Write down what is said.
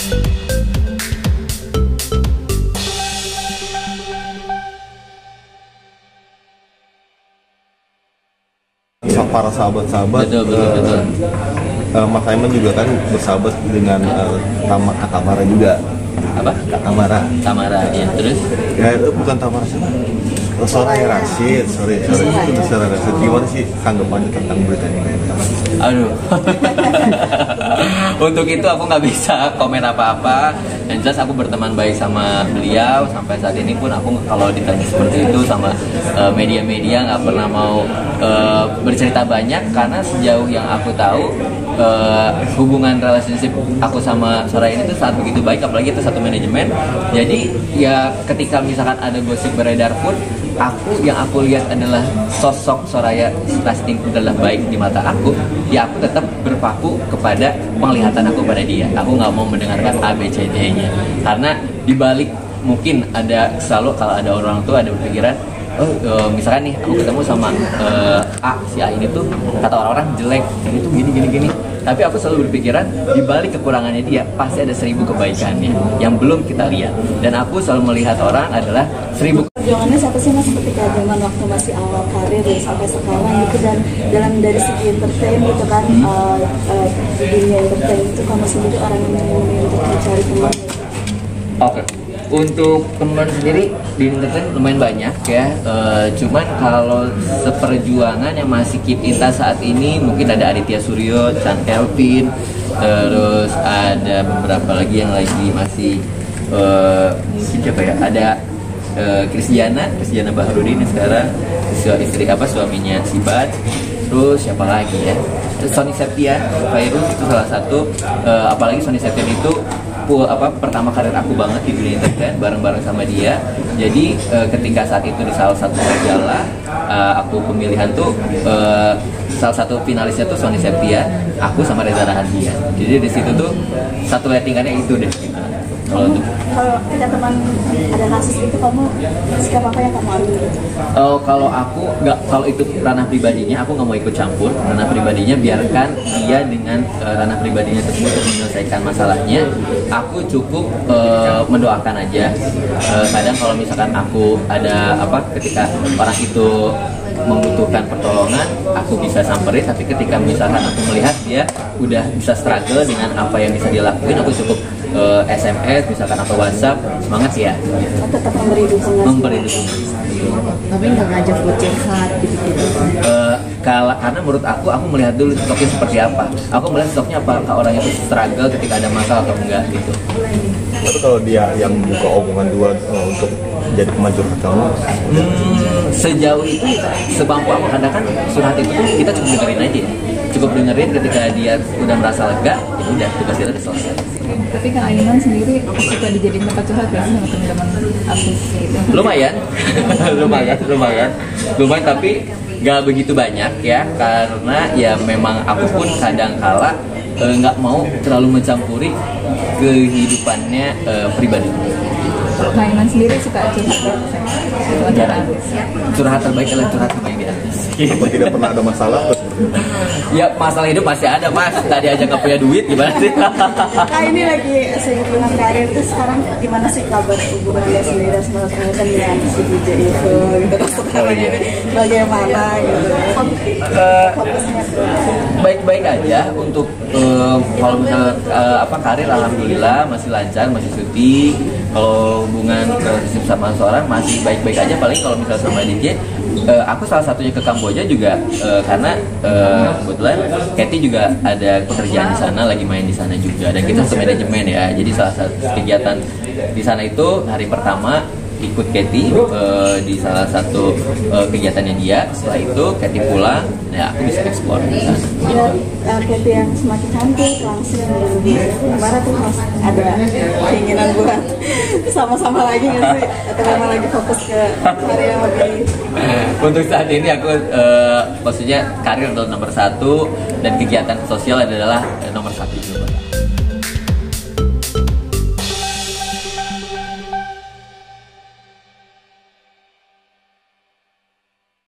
Para sahabat-sahabat, betul. Mas Simon juga kan bersahabat dengan Tamara juga. Apa? Tamara, ya. Terus? Ya itu bukan Tamara sih. Soraya Rashid, sorry itu Soraya Rashid. Gimana sih tanggapannya tentang berita ini? Aduh. Untuk itu aku nggak bisa komen apa-apa. Yang jelas aku berteman baik sama beliau sampai saat ini pun aku kalau ditanya seperti itu sama media-media nggak pernah mau bercerita banyak karena sejauh yang aku tahu hubungan relationship aku sama Soraya ini tuh sangat begitu baik, apalagi itu satu manajemen. Jadi ya ketika misalkan ada gosip beredar pun yang aku lihat adalah sosok Soraya Rastin adalah baik di mata aku, ya aku tetap berpaku kepada penglihatan aku pada dia. Aku nggak mau mendengarkan ABCD-nya karena dibalik mungkin ada selalu kalau ada orang tua ada berpikiran misalkan nih aku ketemu sama si A ini tuh kata orang-orang jelek, ini tuh gini. Tapi aku selalu berpikiran di balik kekurangannya dia pasti ada 1000 kebaikannya yang belum kita lihat. Dan aku selalu melihat orang adalah 1000. Perjuangannya siapa sih Mas ketika zaman waktu masih awal karir ya, sampai sekarang gitu, dan dalam dari segi entertain gitu kan, di dunia entertain itu kamu sendiri orang yang memilih untuk mencari teman? Oke. Untuk teman sendiri di entertain lumayan banyak ya, cuman kalau seperjuangan yang masih keep inta saat ini mungkin ada Aditya Suryo, Chan Kelvin, terus ada beberapa lagi yang lagi masih mungkin siapa ya, ada Kristiana Baharudin sekarang istri suaminya Sibat, terus siapa lagi ya, Sony Septian, Virus itu salah satu, apalagi Sony Septian itu pertama karir aku banget di dunia entertain bareng-bareng sama dia. Jadi ketika saat itu di salah satu majalah aku pemilihan tuh salah satu finalisnya tuh Sony Septian, aku sama Reza Rahadian. Jadi di situ tuh satu lettingannya itu deh. Kalau ada teman ada kasus itu kamu sikap apa yang kamu ambil gitu? Kalau aku nggak, kalau itu ranah pribadinya aku nggak mau ikut campur. Ranah pribadinya biarkan dia dengan ranah pribadinya tersebut untuk menyelesaikan masalahnya. Aku cukup mendoakan aja. Kadang kalau misalkan aku ada ketika orang itu membutuhkan pertolongan, aku bisa samperin. Tapi ketika misalkan aku melihat dia udah bisa struggle dengan apa yang bisa dia lakuin, aku cukup SMS misalkan atau WhatsApp, semangat ya. Tetap memberi dukungan. Tapi nggak ngajak buat curhat gitu. Karena menurut aku melihat dulu stoknya seperti apa. Aku melihat stoknya apakah orang itu struggle ketika ada masalah atau enggak gitu. Tapi kalau dia yang buka omongan dua untuk jadi teman curhat kamu, sejauh itu sebangku aku kadang kan curhat itu tuh kita cukup dengerin aja. Cukup dengerin ketika dia udah merasa lega, ya udah tugas kita udah selesai. Tapi Kak Aiman sendiri suka dijadiin tempat curhat gak sih sama teman-teman artis gitu? Lumayan, lumayan tapi nggak begitu banyak ya, karena ya memang aku pun kadang kala nggak mau terlalu mencampuri kehidupannya pribadi. Kak Aiman sendiri suka curhat gak? Curhat terbaik adalah curhat terbaik di atas. apa tidak pernah ada masalah? Ya masalah hidup masih ada Mas. Tadi aja nggak punya duit gimana sih? Kak ini lagi sibuk dengan karir itu, sekarang gimana sih kabar hubungannya sendiri sama teman-teman dengan si DJ itu gitu, sekarang ini bagaimana gitu? Fokusnya Baik-baik aja untuk kalau misalnya karir alhamdulillah masih lancar, masih syuting. Kalau hubungan relationship sama seorang masih baik-baik aja, paling kalau misalnya sama DJ aku salah satunya ke Kamboja juga karena kebetulan Katy juga ada pekerjaan di sana, lagi main di sana juga, dan kita satu manajemen ya. Jadi salah satu kegiatan di sana itu hari pertama ikut Katy di salah satu kegiatannya dia. Setelah itu Katy pulang, ya aku bisa eksplor di sana. Katy yang semakin cantik, langsung gimana tuh Mas? Ada keinginan buat sama-sama lagi nggak sih? Atau memang lagi fokus ke karir yang lebih? Untuk saat ini aku maksudnya karir adalah nomor 1 dan kegiatan sosial adalah nomor 1 juga.